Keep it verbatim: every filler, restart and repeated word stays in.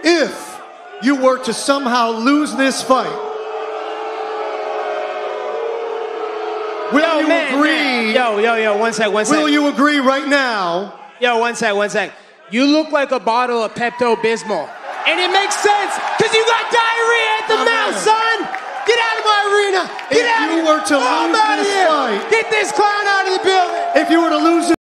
if you were to somehow lose this fight, will yo, you man, agree? Man. Yo, yo, yo, one sec, one sec. Will you agree right now? Yo, one sec, one sec. You look like a bottle of Pepto-Bismol. And it makes sense, because you got diarrhea at the oh, mouth, man. son! Get out of my arena! Get if out you of were to oh, lose this here. fight, get this clown out of the building! If you were to